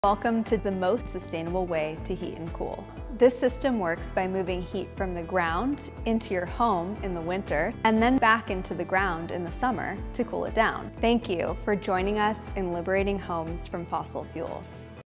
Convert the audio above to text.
Welcome to the most sustainable way to heat and cool. This system works by moving heat from the ground into your home in the winter and then back into the ground in the summer to cool it down. Thank you for joining us in liberating homes from fossil fuels.